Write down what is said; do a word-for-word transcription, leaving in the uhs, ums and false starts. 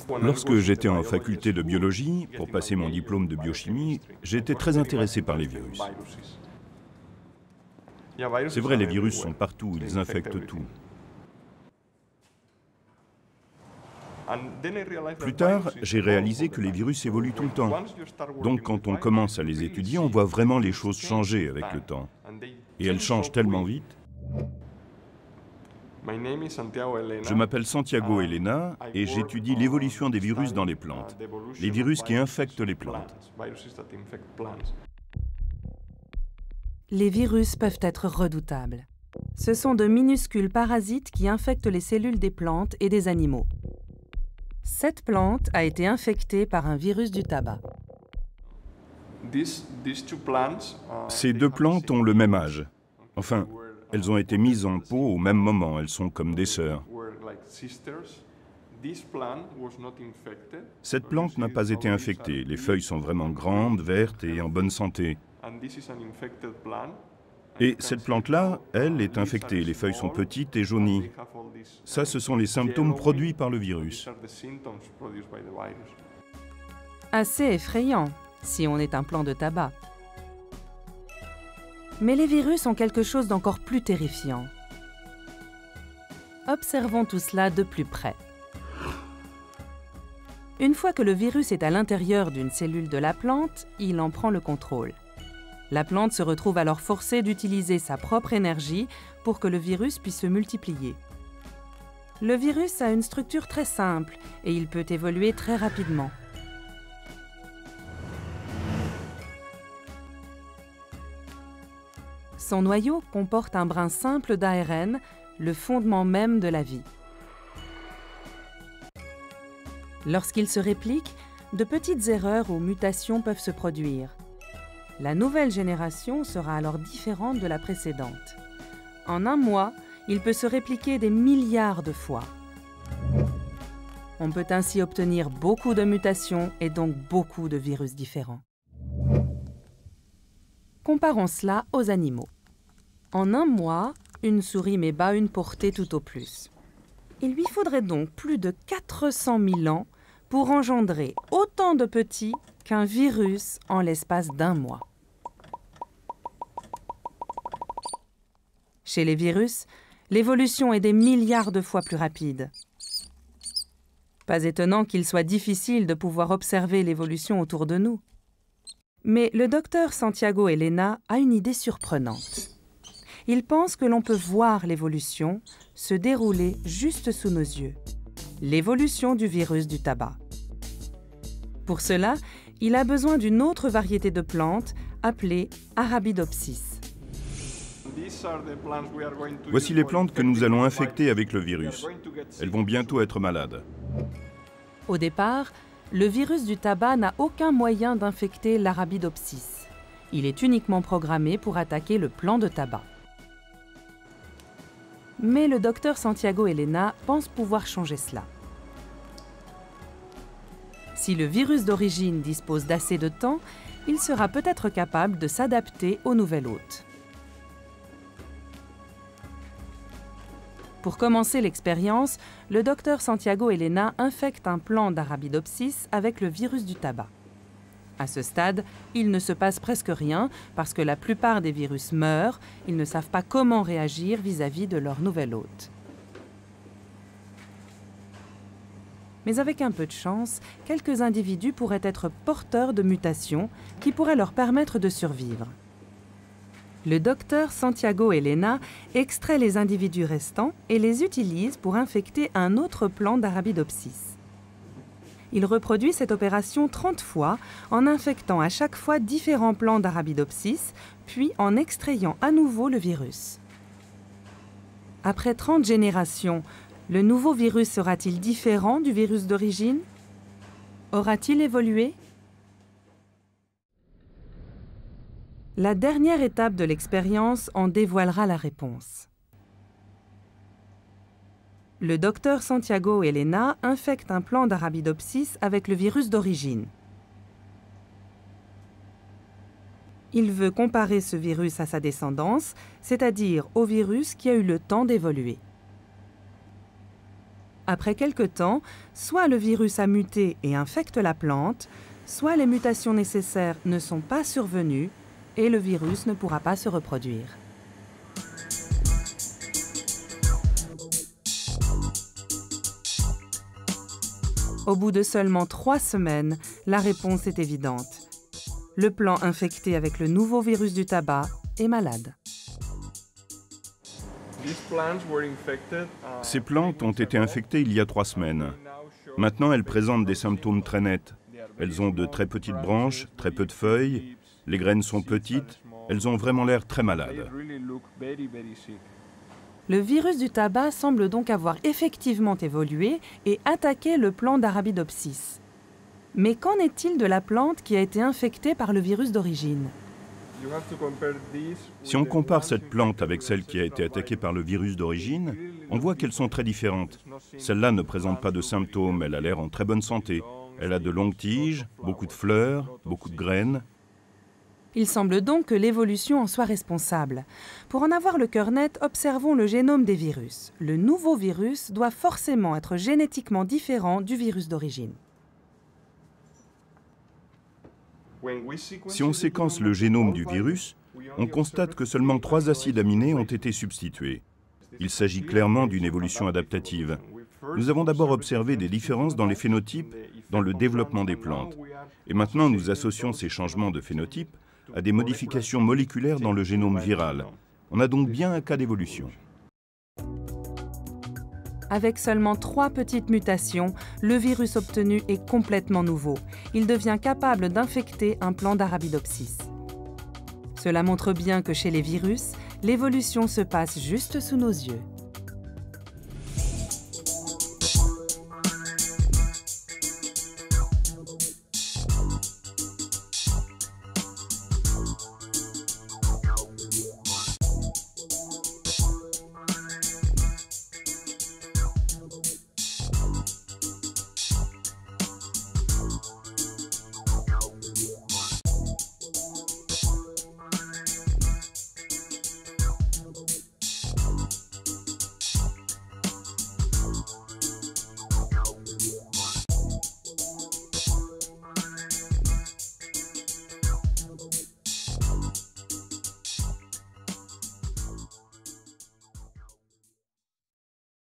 Lorsque j'étais en faculté de biologie, pour passer mon diplôme de biochimie, j'étais très intéressé par les virus. C'est vrai, les virus sont partout, ils infectent tout. Plus tard, j'ai réalisé que les virus évoluent tout le temps. Donc quand on commence à les étudier, on voit vraiment les choses changer avec le temps. Et elles changent tellement vite. Je m'appelle Santiago Elena et j'étudie l'évolution des virus dans les plantes. Les virus qui infectent les plantes. Les virus peuvent être redoutables. Ce sont de minuscules parasites qui infectent les cellules des plantes et des animaux. Cette plante a été infectée par un virus du tabac. Ces deux plantes ont le même âge. Enfin, elles ont été mises en pot au même moment, elles sont comme des sœurs. Cette plante n'a pas été infectée, les feuilles sont vraiment grandes, vertes et en bonne santé. Et cette plante-là, elle, est infectée, les feuilles sont petites et jaunies. Ça, ce sont les symptômes produits par le virus. Assez effrayant, si on est un plant de tabac. Mais les virus ont quelque chose d'encore plus terrifiant. Observons tout cela de plus près. Une fois que le virus est à l'intérieur d'une cellule de la plante, il en prend le contrôle. La plante se retrouve alors forcée d'utiliser sa propre énergie pour que le virus puisse se multiplier. Le virus a une structure très simple et il peut évoluer très rapidement. Son noyau comporte un brin simple d'A R N, le fondement même de la vie. Lorsqu'il se réplique, de petites erreurs ou mutations peuvent se produire. La nouvelle génération sera alors différente de la précédente. En un mois, il peut se répliquer des milliards de fois. On peut ainsi obtenir beaucoup de mutations et donc beaucoup de virus différents. Comparons cela aux animaux. En un mois, une souris met bas une portée tout au plus. Il lui faudrait donc plus de quatre cent mille ans pour engendrer autant de petits qu'un virus en l'espace d'un mois. Chez les virus, l'évolution est des milliards de fois plus rapide. Pas étonnant qu'il soit difficile de pouvoir observer l'évolution autour de nous. Mais le docteur Santiago Elena a une idée surprenante. Il pense que l'on peut voir l'évolution se dérouler juste sous nos yeux. L'évolution du virus du tabac. Pour cela, il a besoin d'une autre variété de plantes appelée Arabidopsis. Voici les plantes que nous allons infecter avec le virus. Elles vont bientôt être malades. Au départ, le virus du tabac n'a aucun moyen d'infecter l'Arabidopsis. Il est uniquement programmé pour attaquer le plant de tabac. Mais le docteur Santiago Elena pense pouvoir changer cela. Si le virus d'origine dispose d'assez de temps, il sera peut-être capable de s'adapter au nouvel hôte. Pour commencer l'expérience, le docteur Santiago Elena infecte un plant d'Arabidopsis avec le virus du tabac. À ce stade, il ne se passe presque rien parce que la plupart des virus meurent, ils ne savent pas comment réagir vis-à-vis de leur nouvel hôte. Mais avec un peu de chance, quelques individus pourraient être porteurs de mutations qui pourraient leur permettre de survivre. Le docteur Santiago Elena extrait les individus restants et les utilise pour infecter un autre plant d'Arabidopsis. Il reproduit cette opération trente fois en infectant à chaque fois différents plants d'Arabidopsis, puis en extrayant à nouveau le virus. Après trente générations, le nouveau virus sera-t-il différent du virus d'origine? Aura-t-il évolué? La dernière étape de l'expérience en dévoilera la réponse. Le docteur Santiago Elena infecte un plant d'Arabidopsis avec le virus d'origine. Il veut comparer ce virus à sa descendance, c'est-à-dire au virus qui a eu le temps d'évoluer. Après quelque temps, soit le virus a muté et infecte la plante, soit les mutations nécessaires ne sont pas survenues et le virus ne pourra pas se reproduire. Au bout de seulement trois semaines, la réponse est évidente. Le plant infecté avec le nouveau virus du tabac est malade. Ces plantes ont été infectées il y a trois semaines. Maintenant, elles présentent des symptômes très nets. Elles ont de très petites branches, très peu de feuilles, les graines sont petites, elles ont vraiment l'air très malades. Le virus du tabac semble donc avoir effectivement évolué et attaqué le plant d'Arabidopsis. Mais qu'en est-il de la plante qui a été infectée par le virus d'origine ? Si on compare cette plante avec celle qui a été attaquée par le virus d'origine, on voit qu'elles sont très différentes. Celle-là ne présente pas de symptômes, elle a l'air en très bonne santé. Elle a de longues tiges, beaucoup de fleurs, beaucoup de graines. Il semble donc que l'évolution en soit responsable. Pour en avoir le cœur net, observons le génome des virus. Le nouveau virus doit forcément être génétiquement différent du virus d'origine. Si on séquence le génome du virus, on constate que seulement trois acides aminés ont été substitués. Il s'agit clairement d'une évolution adaptative. Nous avons d'abord observé des différences dans les phénotypes, dans le développement des plantes. Et maintenant, nous associons ces changements de phénotype à des modifications moléculaires dans le génome viral. On a donc bien un cas d'évolution. Avec seulement trois petites mutations, le virus obtenu est complètement nouveau. Il devient capable d'infecter un plant d'Arabidopsis. Cela montre bien que chez les virus, l'évolution se passe juste sous nos yeux.